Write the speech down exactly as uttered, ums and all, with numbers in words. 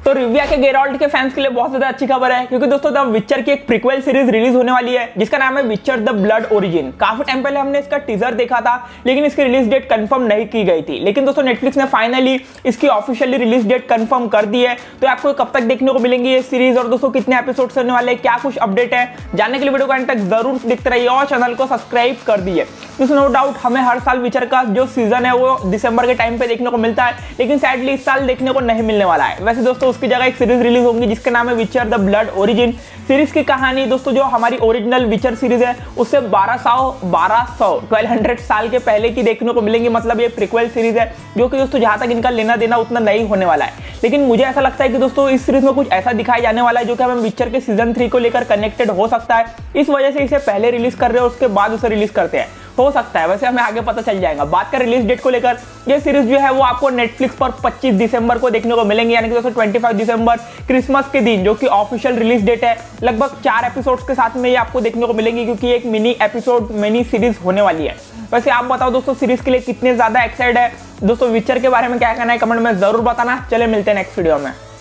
तो रिविया के गेराल्ट के फैंस के लिए बहुत ज्यादा अच्छी खबर है, क्योंकि दोस्तों द विचर की एक प्रीक्वल सीरीज रिलीज होने वाली है जिसका नाम है विचर द ब्लड ओरिजिन। काफी टाइम पहले हमने इसका टीजर देखा था, लेकिन इसकी रिलीज डेट कंफर्म नहीं की गई थी। लेकिन दोस्तों नेटफ्लिक्स ने फाइनली इसकी ऑफिशियली रिलीज डेट कंफर्म कर दी है। तो आपको कब तक देखने को मिलेंगी ये सीरीज और दोस्तों कितने एपिसोड्स होने वाले हैं, क्या कुछ अपडेट है, जानने के लिए वीडियो को अंत तक जरूर देखते रहिए और चैनल को सब्सक्राइब कर दिए। तो नो डाउट हमें हर साल विचर का जो सीजन है वो दिसंबर के टाइम पे देखने को मिलता है, लेकिन सैडली इस साल देखने को नहीं मिलने वाला है। वैसे दोस्तों उसकी जगह एक सीरीज रिलीज होगी जिसका नाम है Witcher the Blood origin. Series की कहानी दोस्तों जो हमारी ओरिजिनल विचर सीरीज है उससे बारह सौ साल के पहले की देखने को मिलेंगी। मतलब ये प्रीक्वल सीरीज है जो कि दोस्तों जहां तक इनका लेना देना उतना नहीं होने वाला है। लेकिन मुझे ऐसा लगता है कि दोस्तों इस सीरीज में कुछ ऐसा दिखाया जाने वाला है जो कि हमें विचर के सीजन थ्री को लेकर कनेक्टेड हो सकता है। इस वजह से इसे पहले रिलीज कर रहे हैं और उसके बाद उसे रिलीज करते हैं, हो सकता है। वैसे हमें आगे पता चल जाएगा। बात कर रिलीज डेट को लेकर, ये सीरीज जो है वो आपको नेटफ्लिक्स पर पच्चीस दिसंबर को देखने को मिलेंगे, यानी कि दोस्तों पच्चीस दिसंबर क्रिसमस के दिन, जो कि ऑफिशियल रिलीज डेट है। लगभग चार एपिसोड्स के साथ में ये आपको देखने को मिलेंगी, क्योंकि एक मिनी एपिसोड मिनी सीरीज होने वाली है। वैसे आप बताओ दोस्तों सीरीज के लिए कितने ज्यादा एक्साइटेड है, दोस्तों विचर के बारे में क्या कहना है कमेंट में जरूर बताना। चले मिलते हैं नेक्स्ट वीडियो में।